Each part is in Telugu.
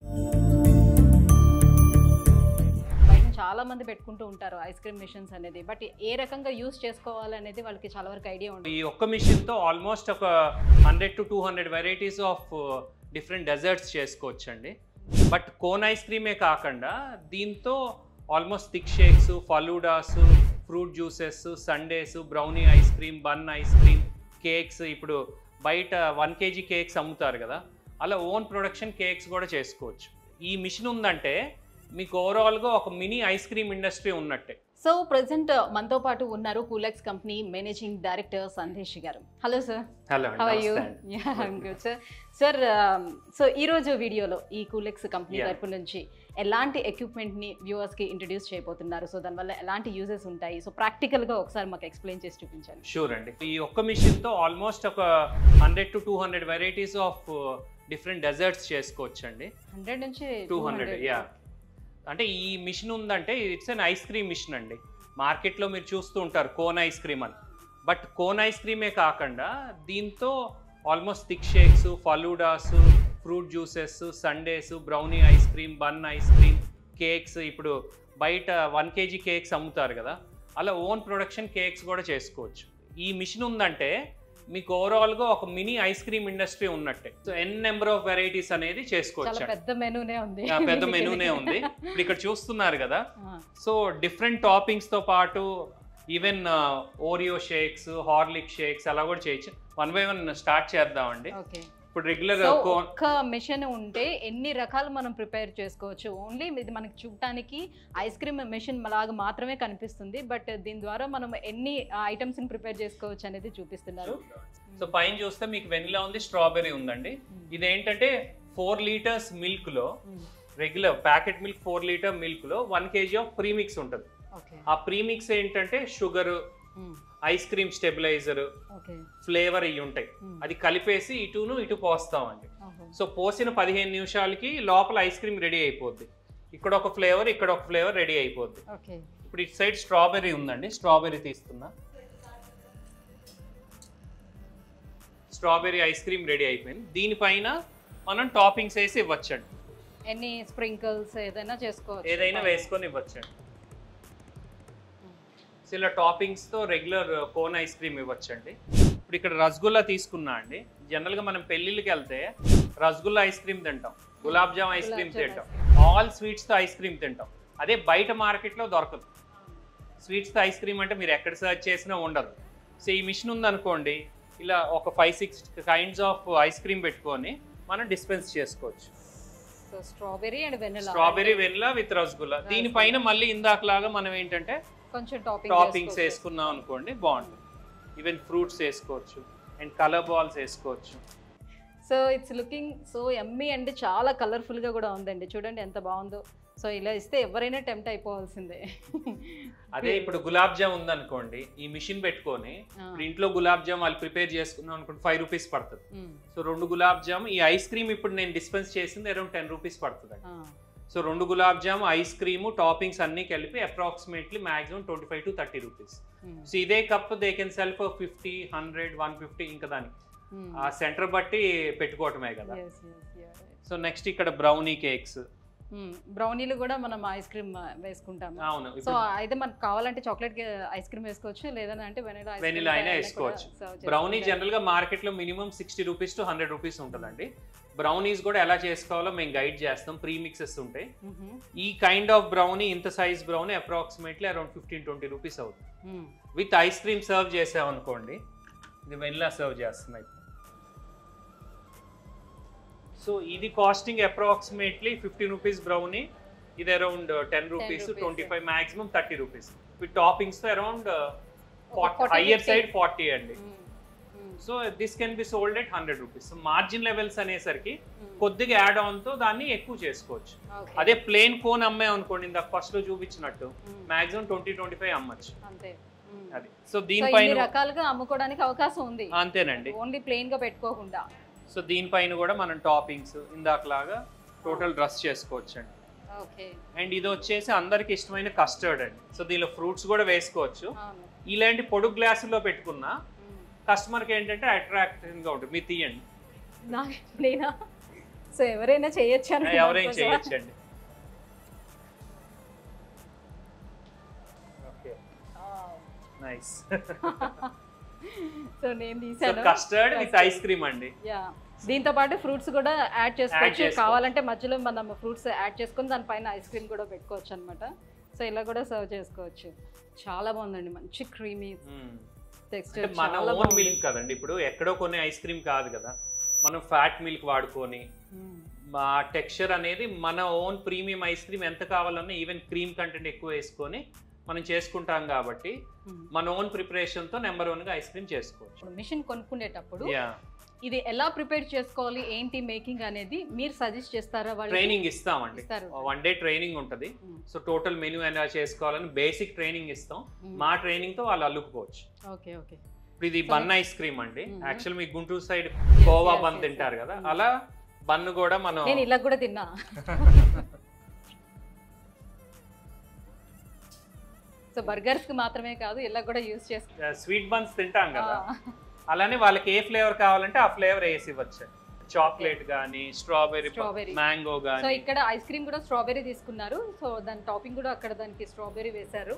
చాలా మంది పెట్టుకుంటూ ఉంటారు ఐస్ క్రీమ్ మిషన్స్ అనేది, బట్ ఏ రకంగా యూస్ చేసుకోవాలనేది వాళ్ళకి చాలా వరకు ఐడియా ఉంటుంది. ఈ ఒక్క మిషన్ తో ఆల్మోస్ట్ ఒక 100 to 200 varieties of different desserts చేసుకోవచ్చండి. బట్ కోన్ ఐస్ క్రీమే కాకుండా దీంతో almost thick shakes, faloodas, fruit juices, sundaes, brownie ice cream, bun ice cream, cakes, ఇప్పుడు బయట 1 kg కేక్స్ అమ్ముతారు కదా, అలా ఓన్ ప్రొడక్షన్ కేక్స్ కూడా చేసుకోవచ్చు. ఈ మిషన్ ఉందంటే మీకు ఓవరాల్గా ఒక మినీ ఐస్ క్రీమ్ ఇండస్ట్రీ ఉన్నట్టే. సో ప్రెసెంట్ మనతో పాటు ఉన్నారు Coolex company managing director Sandesh గారు. Hello sir. Hello, how are you? Ya, I am good sir. Sir, so ఈరోజు వీడియోలో ఈ కూలెక్స్ కంపెనీ తరపు నుంచి ఎలాంటి ఎక్విప్మెంట్ని వ్యూవర్స్కి ఇంట్రడ్యూస్ చేయబోతున్నారు, సో దానివల్ల ఎలాంటి యూజెస్ ఉంటాయి, సో ప్రాక్టికల్గా ఒకసారి మాకు ఎక్స్ప్లెయిన్ చేసి చూపించండి. షూర్ అండి. ఈ ఒక్క మిషన్తో ఆల్మోస్ట్ ఒక 100 to 200 varieties of different desserts చేసుకోవచ్చండి. 100 నుంచి 200, యా. అంటే ఈ మిషన్ ఉందంటే it's an ice cream machine అండి. మార్కెట్లో మీరు చూస్తూ ఉంటారు కోన్ ఐస్ క్రీమ్ అని, బట్ కోన్ ఐస్ క్రీమే కాకుండా దీంతో almost thick shakes, faloodas, fruit juices, sundaes, brownie ice cream, bun ice cream, cakes, ఇప్పుడు బయట 1 kg కేక్స్ అమ్ముతారు కదా, అలా ఓన్ ప్రొడక్షన్ కేక్స్ కూడా చేసుకోవచ్చు. ఈ మిషన్ ఉందంటే మీకు ఓవరాల్గా ఒక మినీ ఐస్ క్రీమ్ ఇండస్ట్రీ ఉన్నట్టే. సో నెంబర్ ఆఫ్ వెరైటీస్ అనేది చేసుకోవచ్చు. పెద్ద మెనూనే ఉంది. పెద్ద మెనూనే ఉంది. ఇప్పుడు ఇక్కడ చూస్తున్నారు కదా, సో డిఫరెంట్ టాపింగ్స్ తో పాటు even Oreo shakes, Horlick shakes అలా కూడా చేయొచ్చు. 1 by 1 స్టార్ట్ చేద్దామండి. ఇప్పుడు రెగ్యులర్ ఒక్క మెషిన్ ఉంటే ఎన్ని రకాలు మనం ప్రిపేర్ చేసుకోవచ్చు. ఓన్లీ ఇది మనకి చూడటానికి ఐస్ క్రీమ్ మెషిన్ లాగా మాత్రమే కనిపిస్తుంది, బట్ దీని ద్వారా మనం ఎన్ని ఐటమ్స్ ని ప్రిపేర్ చేసుకోవచ్చు అనేది చూపిస్తున్నారు. సో పైన చూస్తే మీకు వెనిలా ఉంది, స్ట్రాబెర్రీ ఉందండి. ఇదేంటంటే 4 liters మిల్క్ లో, regular packet milk 4 liter milk లో 1 kg ఆఫ్ ప్రీమిక్స్ ఉంటుంది. ఆ ప్రీమిక్స్ ఏంటంటే sugar, ice cream stabilizer, flavour ఇవి ఉంటాయి. అది కలిపేసి ఇటు పోస్తామండి. సో పోసిన 15 నిమిషాలకి లోపల ఐస్ క్రీమ్ రెడీ అయిపోద్ది. ఇక్కడ ఒక ఫ్లేవర్, ఇక్కడ ఒక ఫ్లేవర్ రెడీ అయిపోద్ది. ఇప్పుడు ఇటు సైడ్ స్ట్రాబెర్రీ ఉందండి, స్ట్రాబెర్రీ తీస్తున్నా. స్ట్రాబెర్రీ ఐస్ క్రీమ్ రెడీ అయిపోయింది. దీనిపైన మనం టాపింగ్స్ వేసి ఇవ్వచ్చండి. ఎన్ని స్ప్రింకిల్స్ ఏదైనా చేసుకోవచ్చు, ఏదైనా వేసుకొని ఇవ్వచ్చండి. ఇలా టాపింగ్స్ తో రెగ్యులర్ కోన్ ఐస్ క్రీమ్ ఇవ్వచ్చండి. ఇప్పుడు ఇక్కడ రసగుల్లా తీసుకున్నా అండి. జనరల్ గా మనం పెళ్లిళ్ళకి వెళ్తే రసగుల్లా ఐస్ క్రీమ్ తింటాం, గులాబ్ జామ్ ఐస్ క్రీమ్ తింటాం, ఆల్ స్వీట్స్ తో ఐస్ క్రీమ్ తింటాం. అదే బయట మార్కెట్ లో దొరకదు. స్వీట్స్ తో ఐస్ క్రీమ్ అంటే మీరు ఎక్కడ సర్చ్ చేసినా ఉండదు. సో ఈ మిషన్ ఉందనుకోండి, ఇలా ఒక 5-6 kinds ఆఫ్ ఐస్ క్రీమ్ పెట్టుకొని మనం డిస్పెన్స్ చేసుకోవచ్చు. Strawberry and vanilla, strawberry vanilla with rasgulla. దీనిపైన మళ్ళీ ఇందాకలాగా మనం ఏంటంటే కొంచెం టాపింగ్స్ వేసుకున్నాం అనుకోండి, బాగుంటుంది. ఈవెన్ ఫ్రూట్స్ వేసుకోవచ్చు అండ్ కలర్ బాల్స్ వేసుకోవచ్చు. So it's looking so yummy అండి, చాలా కలర్ఫుల్ గా కూడా ఉందండి. చూడండి ఎంత బాగుందో. సో ఇలా ఇస్తే ఎవరైనా టెంప్ట్ అయిపోవాల్సిందే. అదే ఇప్పుడు గులాబ్ జామ్ ఉందనుకోండి, ఈ మిషన్ పెట్టుకొని ఇంట్లో గులాబ్ జామ్ వాళ్ళు ప్రిపేర్ చేసుకున్నాం అనుకోండి, 5 rupees పడుతుంది. సో 2 గులాబ్ జామ్, ఈ ఐస్ క్రీమ్ ఇప్పుడు నేను డిస్పెన్స్ చేసింది అరౌండ్ 10 rupees పడుతుంది. So 2 gulab jam, ice cream, toppings అన్ని కలిపి approximately maximum 25 to 30 rupees. So ఇదే cup they can sell for 50, 100, 150. ఇంకా దానికి ఆ సెంటర్ బట్టి పెట్టుకోవటమే కదా. సో నెక్స్ట్ ఇక్కడ బ్రౌనీ కేక్స్, బ్రౌనీలు కూడా మనం ఐస్ క్రీమ్ వేసుకుంటాము. అవును. సో అయితే మనకు కావాలంటే చాక్లెట్ ఐస్ క్రీమ్ వేసుకోవచ్చు, లేదంటే వెనిలా అయినా వేసుకోవచ్చు. బ్రౌనీ జనరల్ గా మార్కెట్ లో మినిమం 60 rupees to 100 rupees ఉంటుందండి. బ్రౌనీస్ కూడా ఎలా చేసుకోవాలో మేము గైడ్ చేస్తాం. ప్రీమిక్సెస్ ఉంటాయి. ఈ కైండ్ ఆఫ్ బ్రౌనీ, ఇంత size brownie approximately around 15-20 rupees అవుతుంది. విత్ ఐస్ క్రీమ్ సర్వ్ చేసామనుకోండి, ఇది వెనిలా సర్వ్ చేస్తున్నాయి. సో ఇది కాస్టింగ్ అప్రాక్సిమేట్లీ 15 rupees బ్రౌనీ, ఇది around 10 rupees, 25, maximum 30 rupees. With toppings తో అరౌండ్ హైయర్ సైడ్ 40 అండి. So this can be sold at 100 rupees. So margin levels అనేసరికి కొద్దిగా యాడ్ ఆన్ తో దాన్ని ఎక్కువ చేసుకోవచ్చు. అదే ప్లేన్ కోన్ అమ్మే అనుకోండి, ఇందాక ఫస్ట్ లో చూపించినట్టు మాక్సిమం 20-25 అమ్మచ్చు. అది. సో దీనిపైన రకాలుగా అమ్ముకోవడానికి అవకాశం ఉంది. అంతేనండి, ఓన్లీ ప్లేన్ గా పెట్టుకోకుండా. సో దీనిపైన కూడా మనం టాపింగ్స్ ఇందాకలాగా టోటల్ డ్రెస్ చేసుకోవచ్చు అండి. అండ్ ఇది వచ్చేసి అందరికి ఇష్టమైన కస్టర్డ్ అండి. సో దీనిలో ఫ్రూట్స్ కూడా వేసుకోవచ్చు. ఇలాంటి పొడుగు గ్లాసుల్లో పెట్టుకున్నా కస్టమర్కి ఏంటంటే అట్రాక్టివ్గా ఉంటుంది. మీరు తీయండి. సో ఎవరైనా చేయొచ్చు ఎవరైనా చేయొచ్చండి. Okay, nice. సో నేను తీసాను కస్టర్డ్ విత్ ఐస్ క్రీమ్ అండి. యా, దీంతో పాటు ఫ్రూట్స్ కూడా యాడ్ చేసుకోవచ్చు. కావాలంటే మధ్యలో మనం ఫ్రూట్స్ యాడ్ చేసుకొని దానిపైన ఐస్ క్రీమ్ కూడా పెట్టుకోవచ్చు అనమాట. సో ఇలా కూడా సర్వ్ చేసుకోవచ్చు. చాలా బాగుందండి, మంచి క్రీమీ టెక్స్చర్. మన ఓన్ మిల్క్ కదండి, ఇప్పుడు ఎక్కడో కొన్ని ఐస్ క్రీమ్ కాదు కదా, మనం ఫ్యాట్ మిల్క్ వాడుకొని మా టెక్స్చర్ అనేది మన ఓన్ ప్రీమియం ఐస్ క్రీమ్ ఎంత కావాలన్నా ఈవెన్ క్రీమ్ కంటెంట్ ఎక్కువ వేసుకొని మనం చేసుకుంటాం కాబట్టి మన ఓన్ ప్రిపరేషన్ తో నెంబర్ 1 గా ఐస్ క్రీమ్ చేసుకోవచ్చు. మిషన్ కొనుక్కునేటప్పుడు ఇది ఎలా ప్రిపేర్ చేసుకోవాలి, ఏంటి మేకింగ్ అనేది మీరు సజెస్ట్ చేస్తారా? వాళ్ళు ట్రైనింగ్ ఇస్తామండి, 1 డే ట్రైనింగ్ ఉంటుంది. సో టోటల్ మెనూ ఎలా చేసుకోవాలని బేసిక్ ట్రైనింగ్ ఇస్తాం. మా ట్రైనింగ్ తో వాళ్ళు అల్లుకుపోవచ్చు. Okay okay. ఇప్పుడు ఇది బన్ ఐస్ క్రీమ్ అండి. యాక్చువల్ మీ గుంటూరు సైడ్ కోవా బన్ తింటారు కదా, అలా బన్ కూడా మనం నేను ఇలా కూడా తిన్నా. సో బర్గర్స్ కి మాత్రమే కాదు, ఇలా కూడా యూస్ చేస్తాం. స్వీట్ బన్స్ తింటాం కదా, అలానే వాళ్ళకి ఏ ఫ్లేవర్ కావాలంటే ఆ ఫ్లేవర్ వేసి ఇవ్వచ్చు. చాక్లెట్ గానీ, స్ట్రాబెర్రీ, మ్యాంగో గానీ. సో ఇక్కడ ఐస్ క్రీమ్ కూడా స్ట్రాబెర్రీ తీసుకున్నారు. సో దాని టాపింగ్ కూడా అక్కడ దానికి స్ట్రాబెర్రీ వేశారు.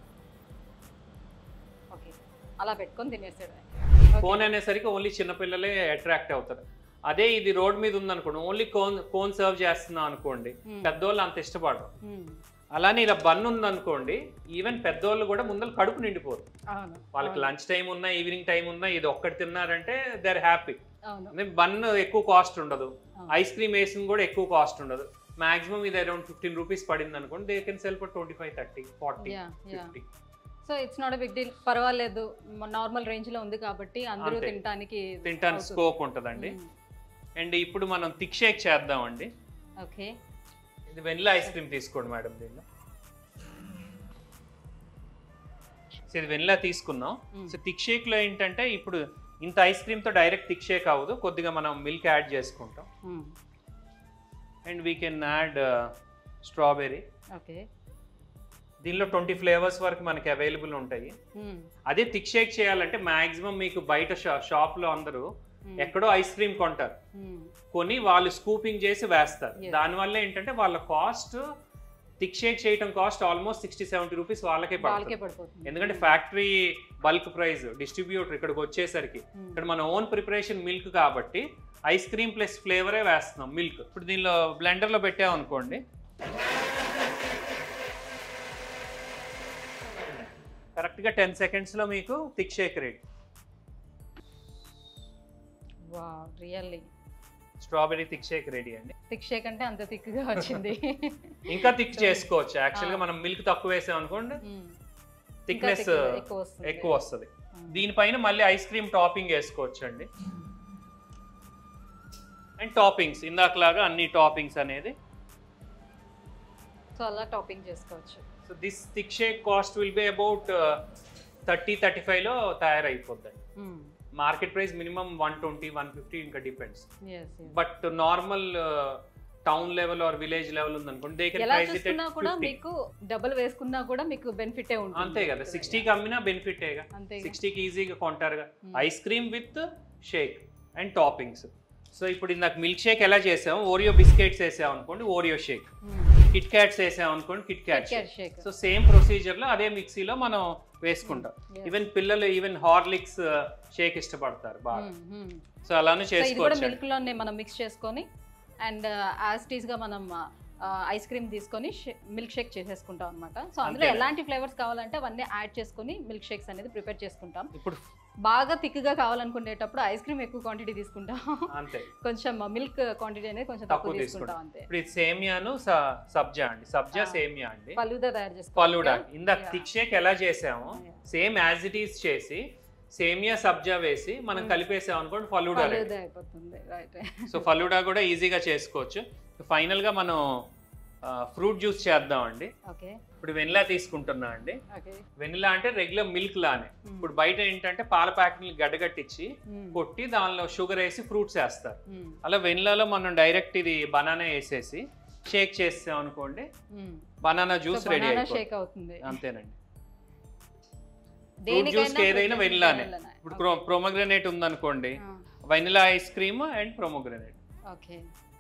ఓకే, అలా పెట్టుకొని తినేసాడు. కోన్ అనేసరికి ఓన్లీ చిన్నపిల్లలే అట్రాక్ట్ అవుతారు. అదే ఇది రోడ్ మీద ఉందనుకోండి, ఓన్లీ కోన్ సర్వ్ చేస్తున్నాం అనుకోండి, పెద్దోళ్ళు అంత ఇష్టపడరు. అలానే ఇలా బన్ ఉందనుకోండి, ఈవెన్ పెద్దోళ్ళు కూడా ముందర కడుపు నిండిపోరు. వాళ్ళకి లంచ్ టైం ఉన్నా, ఈవినింగ్ టైం ఉన్నా, ఇది ఒక్కటి తిన్నారంటే దే ఆర్ హ్యాపీ. బన్ ఎక్కువ కాస్ట్ ఉండదు, ఐస్ క్రీమ్ వేసింది కూడా ఎక్కువ కాస్ట్ ఉండదు. మాక్సిమం ఇది అరౌండ్ 15 రూపీస్ పడింది అనుకోండి, they can sell for 25, 30, 40, 50. So it's not a big deal, పర్వాలేదు, నార్మల్ రేంజ్ లో ఉంది కాబట్టి అందరూ తినడానికి స్కోప్ ఉంటుందండి. అండ్ ఇప్పుడు మనం థిక్ షేక్ చేద్దామండి. ఓకే, ఇది వెనిలా ఐస్ క్రీమ్ తీసుకోండి మేడం. దీనిలో ఇది వెనిలా తీసుకున్నాం. సో థిక్ షేక్ లో ఏంటంటే ఇప్పుడు ఇంత ఐస్ క్రీమ్ తో డైరెక్ట్ థిక్ షేక్ అవ్వదు, కొద్దిగా మనం మిల్క్ యాడ్ చేసుకుంటాం. And we can add strawberry. Okay, దీనిలో 20 ఫ్లేవర్స్ వరకు మనకి అవైలబుల్ ఉంటాయి. అదే థిక్ షేక్ చేయాలంటే మాక్సిమం మీకు బయట షాప్ లో అందరూ ఎక్కడో ఐస్ క్రీమ్ కొంటారు, కొని వాళ్ళు స్కూపింగ్ చేసి వేస్తారు. దానివల్ల ఏంటంటే వాళ్ళ కాస్ట్, థిక్ షేక్ చేయడం కాస్ట్ ఆల్మోస్ట్ 60-70 రూపీస్ వాళ్ళకే పడుతుంది. ఎందుకంటే ఫ్యాక్టరీ బల్క్ ప్రైస్, డిస్ట్రిబ్యూటర్ ఇక్కడికి వచ్చేసరికి ఇక్కడ మన ఓన్ ప్రిపరేషన్ మిల్క్ కాబట్టి ఐస్ క్రీమ్ ప్లస్ ఫ్లేవరే వేస్తున్నాం మిల్క్. ఇప్పుడు దీనిలో బ్లెండర్ లో పెట్టామనుకోండి, కరెక్ట్ గా 10 seconds లో మీకు thick shake ready. Wow, really strawberry thick shake ready అండి. థిక్ షేక్ అంటే అంత థిక్ గా వచ్చింది. ఇంకా థిక్ చేసుకోవచ్చు. యాక్చువల్ గా మనం మిల్క్ తక్కువ వేసాం అనుకోండి, థిక్నెస్ ఎక్కువ వస్తుంది. దీనిపైన మళ్ళీ ఐస్ క్రీమ్ టాపింగ్ వేసుకోవచ్చు అండి. అండ్ టాపింగ్స్ ఇందాకలాగా అన్ని టాపింగ్స్ అనేది సో అలా టాపింగ్ చేసుకోవచ్చు. So this thick shake cost will be about 30-35 లో తయారైపోద్దండి. మార్కెట్ ప్రైస్ మినిమం 120-150 ఇంకా depends. But normal town level or village level ఉందనుకోండి, they can price it at 50. మీకు డబుల్ వేసుకున్నా కూడా మీకు బెనిఫిటే ఉంటుంది. అంతే కదా, 60కి అమ్మినా బెనిఫిటేగా, 60కి ఈజీగా కొంటారుగా. Ice cream with shake and toppings. So ఇప్పుడు ఇందాక మిల్క్ షేక్ ఎలా చేసాము, ఓరియో బిస్కెట్స్ వేసాం అనుకోండి, ఓరియో షేక్, కిట్ క్యాట్స్ వేసాం అనుకోండి, Kit Kat shake. So same procedure లో అదే మిక్సీలో మనం వేసుకుంటాం. ఈవెన్ పిల్లలు ఈవెన్ హార్లిక్స్ షేక్ ఇష్టపడతారు బాగా. సో అలానే చేసుకోవచ్చు. మిల్క్ లోనే మనం మిక్స్ చేసుకొని అండ్ యాజ్ టీజ్ గా మనం ఐస్ క్రీమ్ తీసుకొని మిల్క్ షేక్ చేసేసుకుంటాం అనమాట. సో అందులో ఎలాంటి ఫ్లేవర్స్ కావాలంటే అవన్నీ యాడ్ చేసుకొని మిల్క్ షేక్స్ అనేది ప్రిపేర్ చేసుకుంటాం. ఇప్పుడు బాగా థిక్ గా కావాలనుకునేటప్పుడు ఐస్ క్రీమ్ ఎక్కువ క్వాంటిటీ తీసుకుంటాం, అంతే. కొంచెం మిల్క్ క్వాంటిటీ అనేది కొంచెం తక్కువ తీసుకుంటాం అంతే. ఇప్పుడు ఇది సేమియాను సబ్జా అండి, సబ్జా సేమియా అండి, ఫలూదా తయారు చేసుకోవాలి. ఫలూడా ఇందాక థిక్ షేక్ ఎలా చేసామో సేమ్ యాజ్ ఇట్ ఈస్ చేసి సేమియా సబ్జా వేసి మనం కలిపేసాం అనుకోండి, ఫలూడా అయిపోతుంది. సో ఫలూడా కూడా ఈజీగా చేసుకోవచ్చు. ఫైనల్ గా మనం ఫ్రూట్ జ్యూస్ చేద్దామండి. ఇప్పుడు వెనిలా తీసుకుంటున్నా అండి. వెనిలా అంటే రెగ్యులర్ మిల్క్ లానే. ఇప్పుడు బయట ఏంటంటే పాల ప్యాకెట్ని గడ్డగట్టించి కొట్టి దానిలో షుగర్ వేసి ఫ్రూట్స్ వేస్తారు. అలా వెనిలాలో మనం డైరెక్ట్ ఇది బనానా వేసేసి షేక్ చేస్తాం అనుకోండి, బనానా జ్యూస్ రెడీ అయిపోతుంది. అంతేనండి. ఫ్రూట్ జ్యూస్ ఏదైనా వెనిలానే. ఇప్పుడు ప్రొమోగ్రనేట్ ఉందనుకోండి, vanilla ice cream and pomegranate.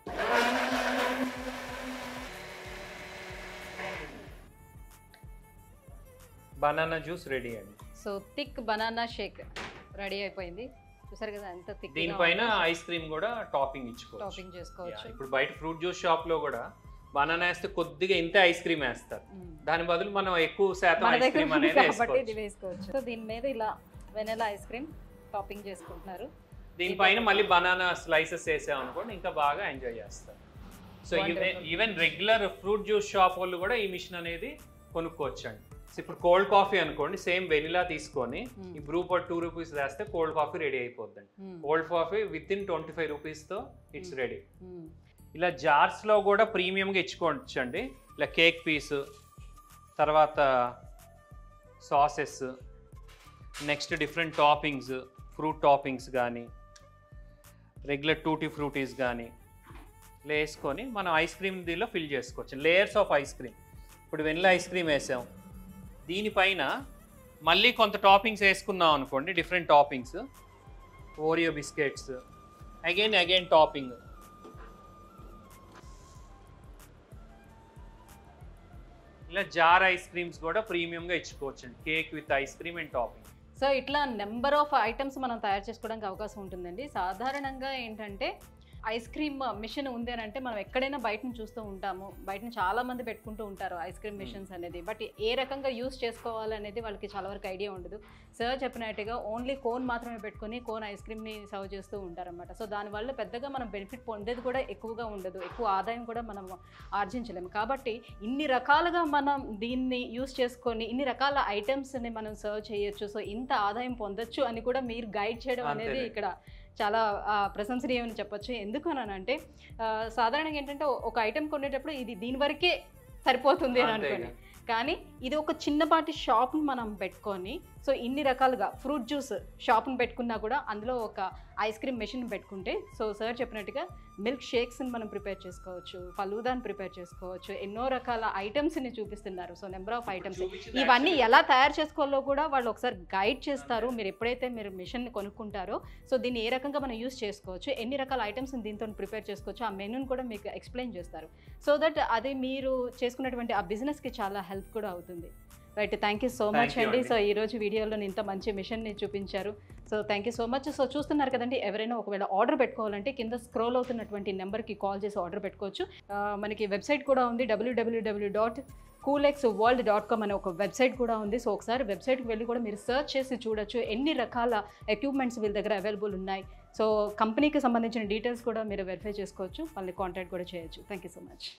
Banana juice ready అండి. So thick banana shake ready అయిపోయింది. చూసారు కదా ఎంత థిక్. దీనిపైన ఐస్ క్రీమ్ కూడా టాపింగ్ ఇచ్చుకోవచ్చు. టాపింగ్ చేసుకోవచ్చు. ఇప్పుడు బయట ఫ్రూట్ జ్యూస్ షాప్ లో కూడా బనానా వేస్తే కొద్దిగా ఇంతే ఐస్ క్రీమ్ వేస్తారు. దాని బదులు మనం ఎక్కువ శాతం ఐస్ క్రీమ్ అనేది వేసుకోవచ్చు. సో దీని మీద ఇలా వెనిలా ఐస్ క్రీమ్ టాపింగ్ చేసుకుంటున్నారు. దీనిపైన మళ్ళీ బనానా స్లైసెస్ వేసాం అనుకోండి ఇంకా బాగా ఎంజాయ్ చేస్తారు. So even regular fruit juice shop వాళ్ళు కూడా ఈ మిషన్ అనేది కొనుక్కోవచ్చండి. ఇప్పుడు కోల్డ్ కాఫీ అనుకోండి, సేమ్ వెనిలా తీసుకొని ఈ బ్రూ పర్ 2 రూపీస్ వేస్తే కోల్డ్ కాఫీ రెడీ అయిపోద్దండి. కోల్డ్ కాఫీ విత్ ఇన్ 25 రూపీస్తో ఇట్స్ రెడీ. ఇలా జార్స్లో కూడా ప్రీమియంగా ఇచ్చుకోవచ్చండి. ఇలా కేక్ పీస్, తర్వాత sauces, next different toppings, fruit toppings కానీ రెగ్యులర్ టూటీ ఫ్రూటీస్ కానీ ఇలా వేసుకొని మనం ఐస్ క్రీమ్ దీనిలో ఫిల్ చేసుకోవచ్చు. Layers of ice cream. ఇప్పుడు వెనిలా ఐస్ క్రీమ్ వేసాం, దీనిపైన మళ్ళీ కొంత టాపింగ్స్ వేసుకున్నాం అనుకోండి, different toppings, Oreo biscuits, again topping. ఇలా జార్ ఐస్ క్రీమ్స్ కూడా ప్రీమియంగా ఇచ్చుకోవచ్చు అండి. Cake with ice cream and topping. So ఇట్లా నెంబర్ ఆఫ్ ఐటమ్స్ మనం తయారు చేసుకోవడానికి అవకాశం ఉంటుందండి. సాధారణంగా ఏంటంటే ఐస్ క్రీమ్ మిషన్ ఉంది అని అంటే మనం ఎక్కడైనా బయట నుంచి చూస్తూ ఉంటాము. బయట చాలా మంది పెట్టుకుంటూ ఉంటారు ఐస్ క్రీమ్ మిషన్స్ అనేది. బట్ ఏ రకంగా యూస్ చేసుకోవాలనేది వాళ్ళకి చాలా వరకు ఐడియా ఉండదు. సార్ చెప్పినట్టుగా ఓన్లీ కోన్ మాత్రమే పెట్టుకొని కోన్ ఐస్ క్రీమ్ని సర్వ్ చేస్తూ ఉంటారన్నమాట. సో దానివల్ల పెద్దగా మనం బెనిఫిట్ పొందేది కూడా ఎక్కువగా ఉండదు, ఎక్కువ ఆదాయం కూడా మనం ఆర్జించలేము. కాబట్టి ఇన్ని రకాలుగా మనం దీన్ని యూస్ చేసుకొని ఇన్ని రకాల ఐటమ్స్ని మనం సర్వ్ చేయొచ్చు, సో ఇంత ఆదాయం పొందొచ్చు అని కూడా మీరు గైడ్ చేయడం అనేది ఇక్కడ చాలా ప్రశంసనీయమని చెప్పొచ్చు. ఎందుకు అని అంటే సాధారణంగా ఏంటంటే ఒక ఐటెం కొనేటప్పుడు ఇది దీని వరకే సరిపోతుంది అని అనుకోండి, కానీ ఇది ఒక చిన్నపాటి షాప్ని మనం పెట్టుకొని సో ఇన్ని రకాలుగా ఫ్రూట్ జ్యూస్ షాప్ని పెట్టుకున్నా కూడా అందులో ఒక ఐస్ క్రీమ్ మెషిన్ పెట్టుకుంటే సో సార్ చెప్పినట్టుగా మిల్క్ షేక్స్ని మనం ప్రిపేర్ చేసుకోవచ్చు, ఫలూదాని ప్రిపేర్ చేసుకోవచ్చు, ఎన్నో రకాల ఐటమ్స్ని చూపిస్తున్నారు. సో నెంబర్ ఆఫ్ ఐటమ్స్ ఇవన్నీ ఎలా తయారు చేసుకోవాలో కూడా వాళ్ళు ఒకసారి గైడ్ చేస్తారు. మీరు ఎప్పుడైతే మీరు మిషన్ని కొనుక్కుంటారో సో దీన్ని ఏ రకంగా మనం యూస్ చేసుకోవచ్చు, ఎన్ని రకాల ఐటమ్స్ని దీంతో ప్రిపేర్ చేసుకోవచ్చు, ఆ మెనూని కూడా మీకు ఎక్స్ప్లెయిన్ చేస్తారు. సో దట్ అది మీరు చేసుకున్నటువంటి ఆ బిజినెస్కి చాలా హెల్ప్ కూడా అవుతుంది. Right, thank you so much అండి. సో ఈరోజు వీడియోలో ఇంత మంచి మిషన్ని చూపించారు. So thank you so much. So చూస్తున్నారు కదండి, ఎవరైనా ఒకవేళ ఆర్డర్ పెట్టుకోవాలంటే కింద స్క్రోల్ అవుతున్నటువంటి నెంబర్కి కాల్ చేసి ఆర్డర్ పెట్టుకోవచ్చు. మనకి వెబ్సైట్ కూడా ఉంది, www.coolxworld.com అనే ఒక వెబ్సైట్ కూడా ఉంది. సో ఒకసారి వెబ్సైట్కి వెళ్ళి కూడా మీరు సర్చ్ చేసి చూడొచ్చు ఎన్ని రకాల ఎక్విప్మెంట్స్ వీళ్ళ దగ్గర అవైలబుల్ ఉన్నాయి. సో కంపెనీకి సంబంధించిన డీటెయిల్స్ కూడా మీరు వెరిఫై చేసుకోవచ్చు, వాళ్ళని కాంటాక్ట్ కూడా చేయొచ్చు. Thank you so much.